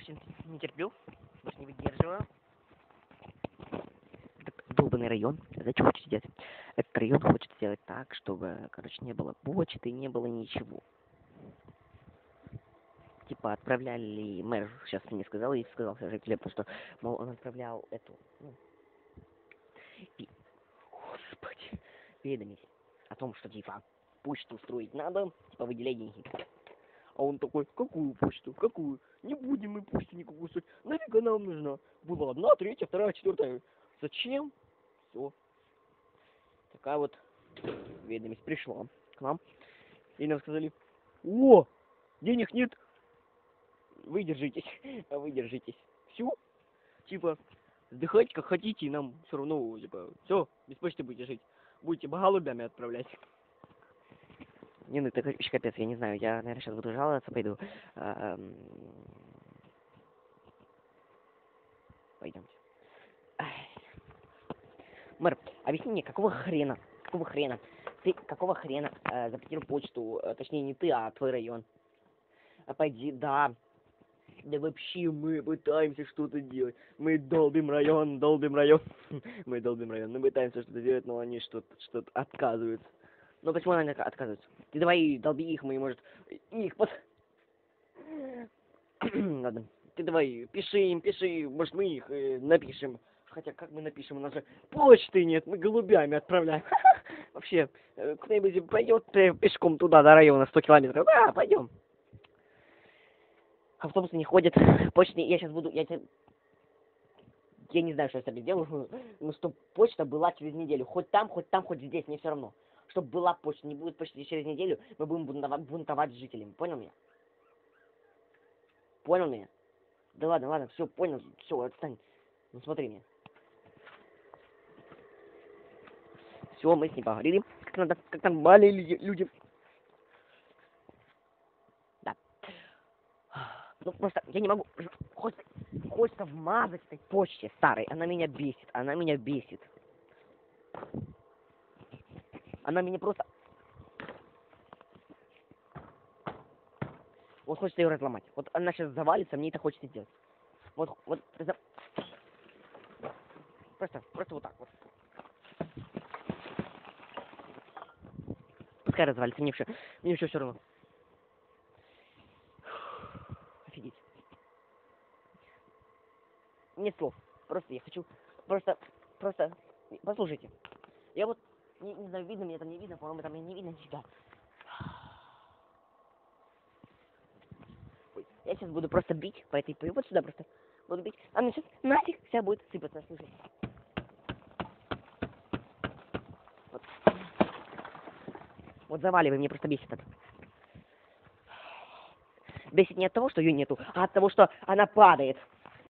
больше не терплю, больше не выдерживаю. Этот долбанный район, знаете, что хочет сделать? Этот район хочет сделать так, чтобы, короче, не было почты, не было ничего. Типа, отправляли, мэр сейчас мне сказал, и сказал жителям, что, мол, он отправлял эту, ну, господи, ведомость о том, что, типа, почту устроить надо, типа, выделять деньги. А он такой, какую почту? Какую? Не будем мы почту никакую строить. Нафига нам нужна? Была одна, третья, вторая, четвертая. Зачем? Все. Такая вот ведомость пришла к нам. И нам сказали, о, денег нет. Вы держитесь. Вы держитесь. Все. Типа, вздыхайте как хотите, и нам все равно, типа, все, без почты будете жить. Будете голубями отправлять. Не, ну это еще капец, я не знаю, я, наверное, сейчас буду жаловаться, пойду. Пойдемте. Мэр, объясни мне, какого хрена, ты какого хрена запретил почту, точнее не ты, а твой район? Пойди, да. Да вообще мы пытаемся что-то делать. Мы долбим район. Мы долбим район. Мы пытаемся что-то делать, но они что-то отказываются. Ну почему они отказываются? Ты давай долби их, мы, может, их под... Ладно. Ты давай, пиши им, может, мы их напишем. Хотя, как мы напишем, у нас же почты нет, мы голубями отправляем. Вообще, кто-нибудь пойдет пешком туда, до района, 100 километров? Да, пойдем. Автобусы не ходят, почты, я сейчас буду, я не знаю, что я с тобой делаю, но чтобы почта была через неделю. Хоть там, хоть здесь, мне все равно. Чтобы была почта, не будет почты через неделю, мы будем бунтовать с жителями. Понял меня? Понял меня? Да ладно, все, понял, все, отстань. Ну смотри меня. Все, мы с ним поговорили, как нормальные люди. Да. Ну просто я не могу. Хочется вмазать этой почте старой. Она меня бесит. Она меня просто... Вот хочется ее разломать. Вот она сейчас завалится, мне это хочется сделать. Вот. Просто вот так вот. Пускай развалится, мне все равно. Офигеть. Нет слов. Просто я хочу... Просто... Послушайте. Я вот... Не знаю, видно мне там, не видно, по-моему, там не видно нифига. Я сейчас буду просто бить по этой... Вот сюда просто буду бить. А мне сейчас нафиг вся будет сыпаться, слушай. Вот заваливай, мне просто бесит это. Бесит не от того, что ее нету, а от того, что она падает.